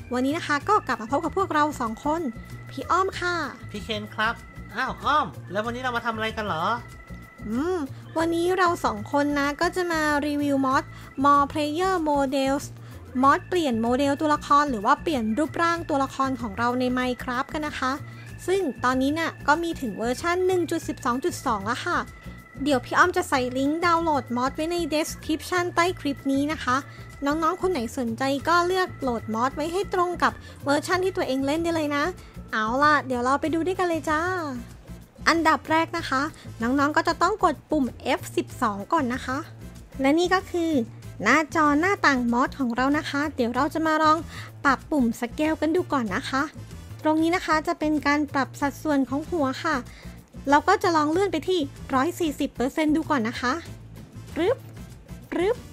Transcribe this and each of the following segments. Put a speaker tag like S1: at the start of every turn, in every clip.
S1: วันนี้นะคะก็กลับมาพบกับพวกเรา2 คนพี่อ้อมค่ะ
S2: พี่เคนครับอ้าวอ้อมแล้ววันนี้เรามาทำอะไรกันเหรอ
S1: วันนี้เรา2 คนนะก็จะมารีวิวมอด More Player Models มอดเปลี่ยนโมเดลตัวละครหรือว่าเปลี่ยนรูปร่างตัวละครของเราใน Minecraft กันนะคะซึ่งตอนนี้น่ะก็มีถึงเวอร์ชัน 1.12.2 แล้วค่ะเดี๋ยวพี่อ้อมจะใส่ลิงก์ดาวน์โหลดมอดไว้ใน description ใต้คลิปนี้นะคะน้องๆคนไหนสนใจก็เลือกโหลดมอดไว้ให้ตรงกับเวอร์ชันที่ตัวเองเล่นได้เลยนะเอาล่ะเดี๋ยวเราไปดูด้วยกันเลยจ้าอันดับแรกนะคะน้องๆก็จะต้องกดปุ่ม F12 ก่อนนะคะและนี่ก็คือหน้าจอหน้าต่างมอดของเรานะคะเดี๋ยวเราจะมาลองปรับปุ่มสเกลกันดูก่อนนะคะตรงนี้นะคะจะเป็นการปรับสัดส่วนของหัวค่ะเราก็จะลองเลื่อนไปที่ 140% ดูก่อนนะคะปึ๊บ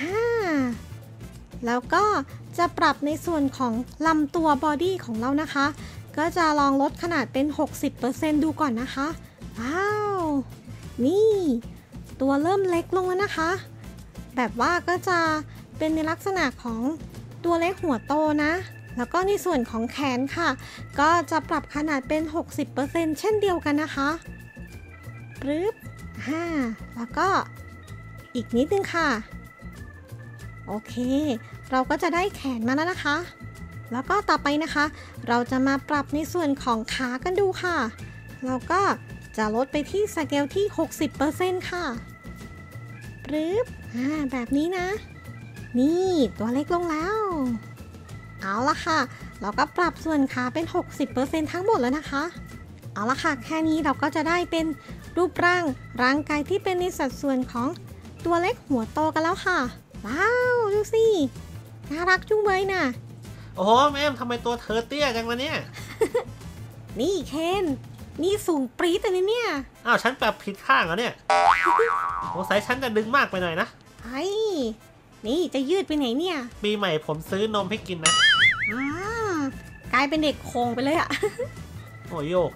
S1: แล้วก็จะปรับในส่วนของลำตัวบอดี้ของเรานะคะก็จะลองลดขนาดเป็น 60% ดูก่อนนะคะว้าวนี่ตัวเริ่มเล็กลงแล้วนะคะแบบว่าก็จะเป็นในลักษณะของตัวเล็กหัวโตนะแล้วก็ในส่วนของแขนค่ะก็จะปรับขนาดเป็น 60% เช่นเดียวกันนะคะปึ๊บแล้วก็อีกนิดนึงค่ะโอเคเราก็จะได้แขนมาแล้วนะคะแล้วก็ต่อไปนะคะเราจะมาปรับในส่วนของขากันดูค่ะเราก็จะลดไปที่สเกลที่ 60% ค่ะปึ๊บแบบนี้นะนี่ตัวเล็กลงแล้วเอาละค่ะเราก็ปรับส่วนขาเป็น 60% ทั้งหมดแล้วนะคะเอาละค่ะแค่นี้เราก็จะได้เป็นรูปร่างกายที่เป็นในสัดส่วนของตัวเล็กหัวโตกันแล้วค่ะว้าวดูสิน่ารักจุ้งเบยน่ะ
S2: โอ้โหแม่ทำไมตัวเธอเตี้ยจังวะเนี่ย
S1: นี่เคนนี่สูงปรี๊ดเลยเนี่ย
S2: อ้าวฉันปรับผิดข้างเหรอเนี่ยสงสัยฉันจะดึงมากไปหน่อยนะ
S1: ไอ้นี่จะยืดไปไหนเนี่ย
S2: ปีใหม่ผมซื้อนมให้กินนะ
S1: กลายเป็นเด็กโคงไปเลยอะ
S2: โอ้โยก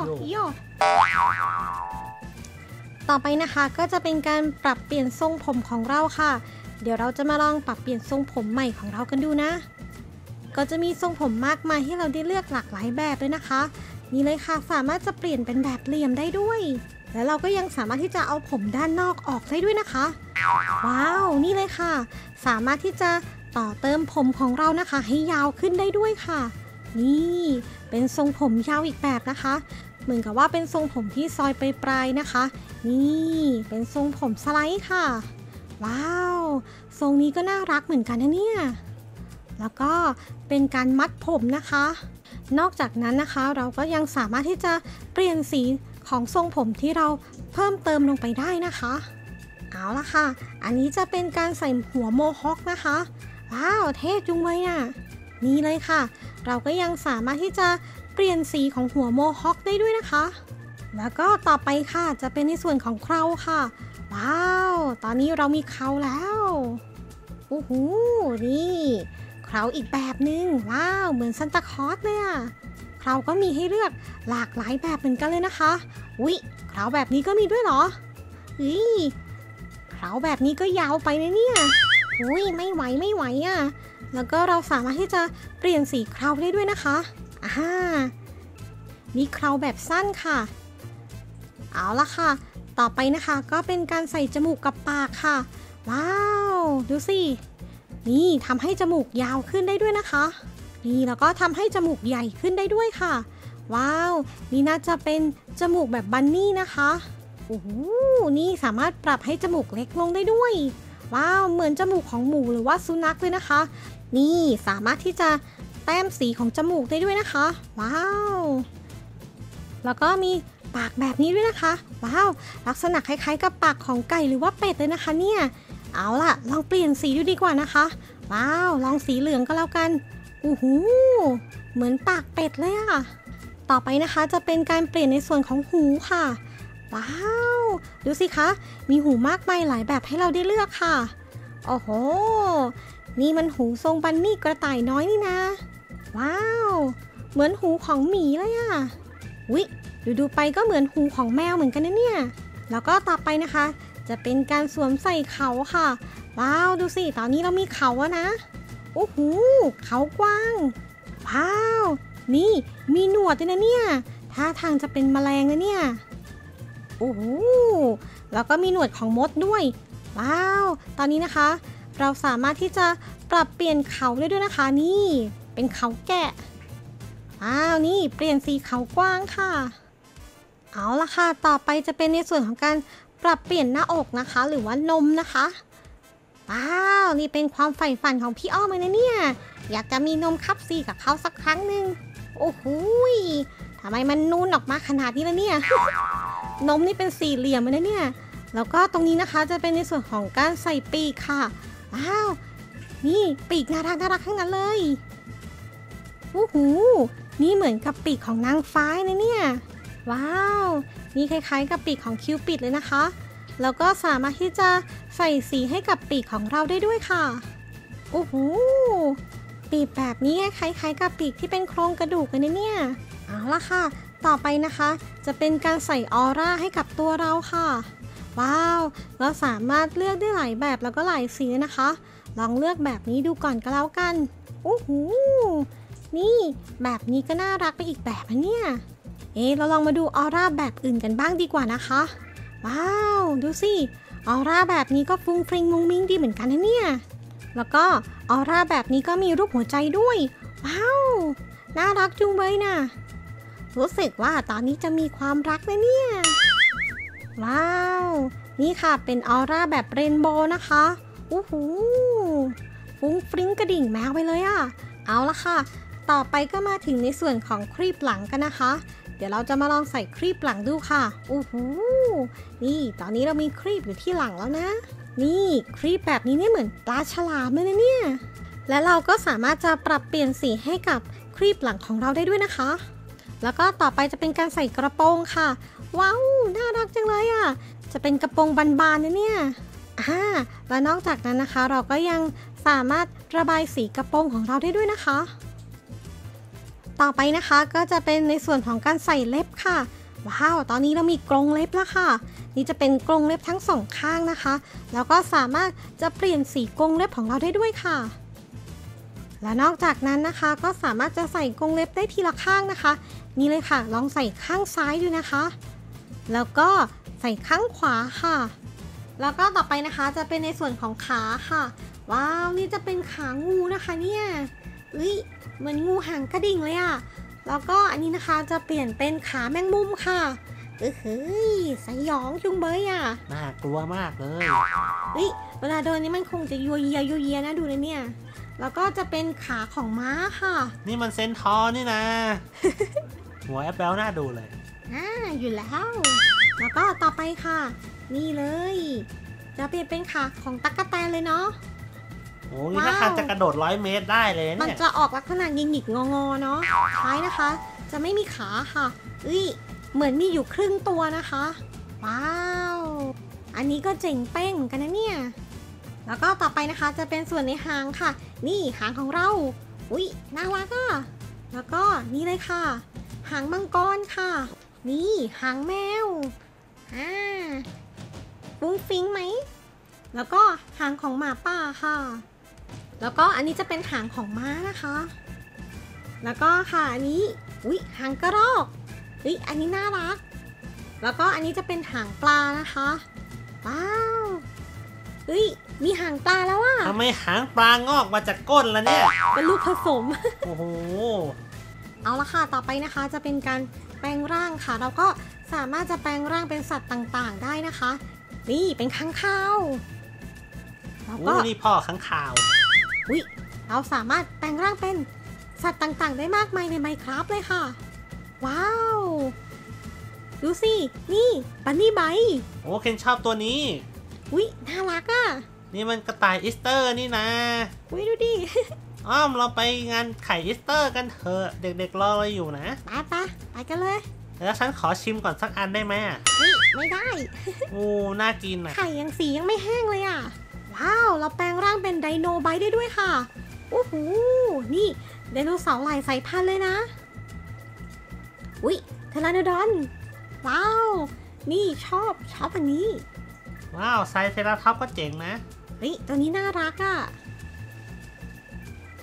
S1: ต่อไปนะคะก็จะเป็นการปรับเปลี่ยนทรงผมของเราค่ะเดี๋ยวเราจะมาลองปรับเปลี่ยนทรงผมใหม่ของเรากันดูนะก็จะมีทรงผมมากมายให้เราได้เลือกหลากหลายแบบเลยนะคะนี่เลยค่ะสามารถจะเปลี่ยนเป็นแบบเหลี่ยมได้ด้วยและเราก็ยังสามารถที่จะเอาผมด้านนอกออกได้ด้วยนะคะว้าวนี่เลยค่ะสามารถที่จะต่อเติมผมของเรานะคะให้ยาวขึ้นได้ด้วยค่ะนี่เป็นทรงผมยาวอีกแบบนะคะเหมือนกับว่าเป็นทรงผมที่ซอยไปปลายนะคะนี่เป็นทรงผมสไลด์ค่ะว้าวทรงนี้ก็น่ารักเหมือนกันนะเนี่ยแล้วก็เป็นการมัดผมนะคะนอกจากนั้นนะคะเราก็ยังสามารถที่จะเปลี่ยนสีของทรงผมที่เราเพิ่มเติมลงไปได้นะคะเอาละค่ะอันนี้จะเป็นการใส่หัวโมฮอคนะคะว้าวเท่จุงเลยน่ะนี่เลยค่ะเราก็ยังสามารถที่จะเปลี่ยนสีของหัวโมฮอคได้ด้วยนะคะแล้วก็ต่อไปค่ะจะเป็นในส่วนของเคราค่ะว้าวตอนนี้เรามีเคราแล้วโอ้โหนี่เคราอีกแบบนึงว้าวเหมือนซันตาคลอสเลยอะเคราก็มีให้เลือกหลากหลายแบบเหมือนกันเลยนะคะอุ๊ยเคราแบบนี้ก็มีด้วยเหรอเคราแบบนี้ก็ยาวไปนะเนี่ยอุ๊ยไม่ไหวอะแล้วก็เราสามารถที่จะเปลี่ยนสีเคราได้ด้วยนะคะมีเคราแบบสั้นค่ะเอาละค่ะต่อไปนะคะก็เป็นการใส่จมูกกับปากค่ะว้าวดูสินี่ทำให้จมูกยาวขึ้นได้ด้วยนะคะนี่แล้วก็ทำให้จมูกใหญ่ขึ้นได้ด้วยค่ะว้าวนี่น่าจะเป็นจมูกแบบบันนี่นะคะโอ้โหนี่สามารถปรับให้จมูกเล็กลงได้ด้วยว้าวเหมือนจมูกของหมูหรือว่าสุนัขเลยนะคะนี่สามารถที่จะแต้มสีของจมูกได้ด้วยนะคะว้าวแล้วก็มีปากแบบนี้ด้วยนะคะว้าวลักษณะคล้ายๆกับปากของไก่หรือว่าเป็ดเลยนะคะเนี่ยเอาล่ะลองเปลี่ยนสีดูดีกว่านะคะว้าวลองสีเหลืองก็แล้วกันเหมือนปากเป็ดเลยอะต่อไปนะคะจะเป็นการเปลี่ยนในส่วนของหูค่ะว้าวดูสิคะมีหูมากมายหลายแบบให้เราได้เลือกค่ะโอ้โหนี่มันหูทรงบันนี่กระต่ายน้อยนี่นะว้าวเหมือนหูของหมีเลยอะอุ๊ยดูไปก็เหมือนหูของแมวเหมือนกันนะเนี่ยแล้วก็ต่อไปนะคะจะเป็นการสวมใส่เขาค่ะว้าวดูสิตอนนี้เรามีเขาอะนะโอ้โหเขากว้างว้าวนี่มีหนวดด้วยนะเนี่ยท่าทางจะเป็นแมลงนะเนี่ยโอ้โหแล้วก็มีหนวดของมดด้วยว้าวตอนนี้นะคะ เราสามารถที่จะปรับเปลี่ยนเขาได้ด้วยนะคะนี่เป็นเขาแกะว้าวนี่เปลี่ยนสีเขากว้างค่ะเอาละค่ะต่อไปจะเป็นในส่วนของการปรับเปลี่ยนหน้าอกนะคะหรือว่านมนะคะว้าวนี่เป็นความใฝ่ฝันของพี่อ้อมเลยนะเนี่ยอยากจะมีนมคับซีกับเขาสักครั้งหนึ่งโอ้โหทำไมมันนูนออกมาขนาดนี้ล่ะเนี่ย นมนี่เป็นสี่เหลี่ยมเลยนะเนี่ยแล้วก็ตรงนี้นะคะจะเป็นในส่วนของการใส่ปีกค่ะว้าวนี่ปีกน่ารักทั้งนั้นเลยโอ้โหนี่เหมือนกับปีกของนางฟ้าเลยเนี่ยว้าวนี่คล้ายๆกับปีกของคิวปิดเลยนะคะแล้วก็สามารถที่จะใส่สีให้กับปีกของเราได้ด้วยค่ะโอ้โหปีกแบบนี้คล้ายๆกับปีกที่เป็นโครงกระดูกเลยนะเนี่ยเอาละค่ะต่อไปนะคะจะเป็นการใส่ออร่าให้กับตัวเราค่ะว้าวเราสามารถเลือกได้หลายแบบแล้วก็หลายสีนะคะลองเลือกแบบนี้ดูก่อนก็แล้วกันโอ้โหนี่แบบนี้ก็น่ารักไปอีกแบบนะเนี่ยเราลองมาดูออร่าแบบอื่นกันบ้างดีกว่านะคะว้าวดูสิออร่าแบบนี้ก็ฟุ้งฟริ้งมุ้งมิ้งดีเหมือนกันนะเนี่ยแล้วก็ออร่าแบบนี้ก็มีรูปหัวใจด้วยว้าวน่ารักจุงเบยนะรู้สึกว่าตอนนี้จะมีความรักนะเนี่ยว้าวนี่ค่ะเป็นออร่าแบบเรนโบว์นะคะโอ้โหฟุ้งฟริ้งกระดิ่งแมวไปเลยอะเอาละค่ะต่อไปก็มาถึงในส่วนของครีบหลังกันนะคะเดี๋ยวเราจะมาลองใส่ครีบหลังดูค่ะโอ้โหนี่ตอนนี้เรามีครีบอยู่ที่หลังแล้วนะนี่ครีบแบบนี้เนี่ยเหมือนปลาฉลามเลยนะเนี่ยและเราก็สามารถจะปรับเปลี่ยนสีให้กับครีบหลังของเราได้ด้วยนะคะแล้วก็ต่อไปจะเป็นการใส่กระโปรงค่ะว้าวน่ารักจังเลยอ่ะจะเป็นกระโปรงบานๆนะเนี่ยและนอกจากนั้นนะคะเราก็ยังสามารถระบายสีกระโปรงของเราได้ด้วยนะคะต่อไปนะคะก็จะเป็นในส่วนของการใส่เล็บค่ะว้าวตอนนี้เรามีกรงเล็บแล้วค่ะนี่จะเป็นกรงเล็บทั้งสองข้างนะคะแล้วก็สามารถจะเปลี่ยนสีกรงเล็บของเราได้ด้วยค่ะและนอกจากนั้นนะคะก็สามารถจะใส่กรงเล็บได้ทีละข้างนะคะนี่เลยค่ะลองใส่ข้างซ้ายดูนะคะแล้วก็ใส่ข้างขวาค่ะแล้วก็ต่อไปนะคะจะเป็นในส่วนของขาค่ะว้าวนี่จะเป็นขางูนะคะเนี่ยเหมือนงูหางกระดิ่งเลยอะแล้วก็อันนี้นะคะจะเปลี่ยนเป็นขาแมงมุมค่ะสยองจุงเบยอะ
S2: น่ากลัวมากเลย
S1: เวลาโดนนี่มันคงจะยัวเยียนะดูเลยเนี่ยแล้วก็จะเป็นขาของม้าค่ะ
S2: นี่มันเซนทอร์นี่นะ หัวแอปเปิลน่าดูเลย
S1: อยู่แล้วแล้วก็ต่อไปค่ะนี่เลยจะเปลี่ยนเป็นขาของตั๊กแตนเลยเนาะ
S2: โอ้ยถ้าทางจะกระโดด100 เมตรได้เลยเนี่ย
S1: มันจะออกลักษณะหงิกๆงอๆเนาะท้ายนะคะจะไม่มีขาค่ะเหมือนมีอยู่ครึ่งตัวนะคะว้าวอันนี้ก็เจ๋งเป้งกันนะเนี่ยแล้วก็ต่อไปนะคะจะเป็นส่วนในหางค่ะนี่หางของเราน่ารักอ่ะแล้วก็นี่เลยค่ะหางมังกรค่ะนี่หางแมวฟุ้งฟิ้งไหมแล้วก็หางของหมาป่าค่ะแล้วก็อันนี้จะเป็นหางของม้านะคะแล้วก็ค่ะอันนี้หางกระรอกอันนี้น่ารักแล้วก็อันนี้จะเป็นหางปลานะคะว้าวมีหางปลาแล้วอะ
S2: ทำไมหางปลางอกมาจากก้นล่ะเนี่ย
S1: เป็นลูกผสม
S2: โอ้โห
S1: เอาละค่ะต่อไปนะคะจะเป็นการแปลงร่างค่ะเราก็สามารถจะแปลงร่างเป็นสัตว์ต่างๆได้นะคะนี่เป็นค้างคาว
S2: แล้วก็นี่พ่อค้างคาว
S1: เราสามารถแปลงร่างเป็นสัตว์ต่างๆได้มากมายใน Minecraft เลยค่ะว้าวดูสินี่บันนี่ไบ
S2: โอ้เคนชอบตัวนี้
S1: น่ารักอ่ะ
S2: นี่มันกระต่ายอีสเตอร์นี่นะ
S1: ดูดิ
S2: อ้อมเราไปงานไข่อีสเตอร์กันเถอะเด็กๆรอเราอยู่นะ
S1: ไปกันเลย
S2: แล้วฉันขอชิมก่อนสักอันได้ไหม
S1: ไม่ได้
S2: โอ้น่ากินอ่ะ
S1: ไข่ยังสียังไม่แห้งเลยอ่ะว้าวเราแปลงร่างเป็นไดโนไบต์ได้ด้วยค่ะโอ้โหนี่ไดโนเสาร์หลายสายพันธุ์เลยนะเทราโนดอนว้าวนี่ชอบอันนี้
S2: ว้าวไซเทราท็อปก็เจ๋งนะ
S1: ตัวนี้น่ารักอ่ะ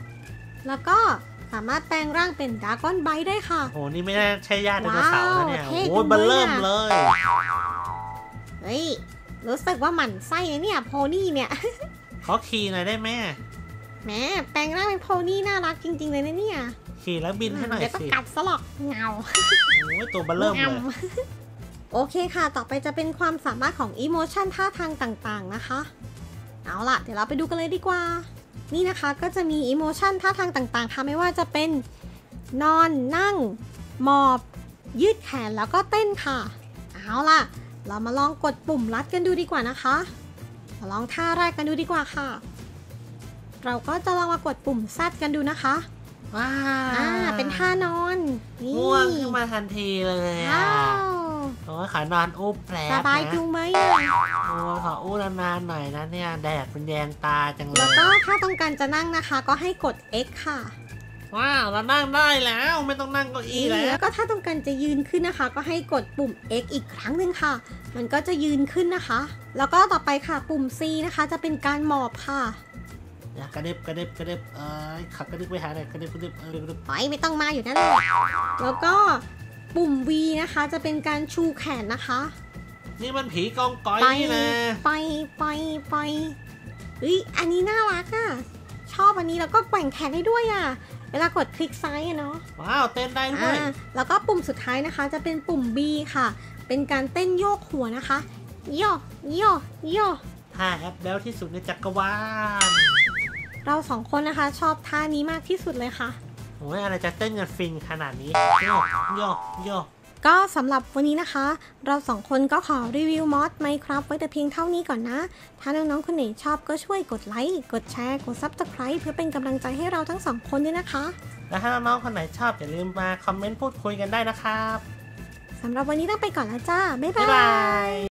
S1: แล้วก็สามารถแปลงร่างเป็นดราก้อนไบต์ได้ค่ะ
S2: โอ้โหนี่ไม่น่าใช่ญาติไดโนเสาร์นะเนี่ย
S1: ว้าว
S2: โอ้ย
S1: เท่จังเลย
S2: เบันเริ่ม
S1: อะ
S2: เลย
S1: เฮ้ยรู้สึกว่าหมั่นไส้นะเนี่ยโพนี่เนี่ย
S2: ขอขี่หน่อยได้ไหม
S1: แหมแปลงร่างเป็นโพนี่น่ารักจริงๆเลยนะเนี่ย
S2: ขี่แล้วบินให้หน่อย
S1: เดี๋ยวก็
S2: สิ
S1: กัดซะหรอกเงา
S2: โอ้ยตัวเบันเริ่มเลย
S1: โอเคค่ะ ต่อไปจะเป็นความสามารถของอิโมชันท่าทางต่างๆนะคะ เอาล่ะ เดี๋ยวเราไปดูกันเลยดีกว่า นี่นะคะก็จะมีอิโมชันท่าทางต่างๆค่ะไม่ว่าจะเป็นนอนนั่ง หมอบ ยืดแขนแล้วก็เต้นค่ะ เอาล่ะ เรามาลองกดปุ่มลัดกันดูดีกว่านะคะมาลองท่าแรกกันดูดีกว่าค่ะ เราก็จะลองมากดปุ่มแซดกันดูนะคะ
S2: ว้า
S1: เป็นท่านอนนี่
S2: ง่วงขึ้นมาทันทีเลยอ่ะ
S1: ว้าว
S2: โอ้ยขานอนอุ้มแผล
S1: สบาย
S2: นะ
S1: จุงไหมอะ
S2: โอ้ยขออู้นานๆหน่อยนะเนี่ยแดดเป็นแยงตาจังเล
S1: แล้ว
S2: ย
S1: ก็ถ้าต้องการจะนั่งนะคะ ก็ให้กด X ค่ะ
S2: ว้าวเรานั่งได้แล้วไม่ต้องนั่งเก้าอี้แล้
S1: แล้ว วก็ถ้าต้องการจะยืนขึ้นนะคะ ก็ให้กดปุ่ม X อีกครั้งหนึ่งค่ะ มันก็จะยืนขึ้นนะคะ แล้วก็ต่อไปค่ะปุ่ม C นะคะ จะเป็นการหมอบค่ะ
S2: อยากกระเด็บกระเด็บกระเด็บขับกระดึบไปหาหน่อยกระเด็บกระเด็บกระเด็บ
S1: ปล่อยไม่ต้องมาอยู่นั่นแหละแล้วก็ปุ่ม V นะคะ จะเป็นการชูแขนนะคะ
S2: นี่มันผีกองก้อย
S1: ไป
S2: นี่นะ
S1: ไปเฮ้ยอันนี้น่ารักอ่ะ ชอบอันนี้แล้วก็แกว่งแขนได้ด้วยอ่ะ เวลากดคลิกซ้ายอะเนาะ
S2: ว้าวเต้นได้ด้วย
S1: แล้วก็ปุ่มสุดท้ายนะคะ จะเป็นปุ่ม B ค่ะ เป็นการเต้นโยกหัวนะคะโยโยโย
S2: ท่าแอปแบลที่สุดในจักรวาล
S1: เราสองคนนะคะชอบท่านี้มากที่สุดเลยค่ะ
S2: โอ้ยอะไรจะเต้นกันฟินขนาดนี้โยกโยกโยก
S1: ก็สำหรับวันนี้นะคะ เราสองคนก็ขอรีวิวมอดไหมครับไว้แต่เพียงเท่านี้ก่อนนะ ถ้าน้องๆคนไหนชอบก็ช่วยกดไลค์กดแชร์กด Subscribe เพื่อเป็นกำลังใจให้เราทั้งสองคนด้วยนะคะ
S2: แล้วถ้าน้องๆคนไหนชอบอย่าลืมมาคอมเมนต์พูดคุยกันได้นะครับ
S1: สำหรับวันนี้ต้องไปก่อนแล้วจ้าบ๊าย
S2: บ๊าย
S1: บา
S2: บาย ย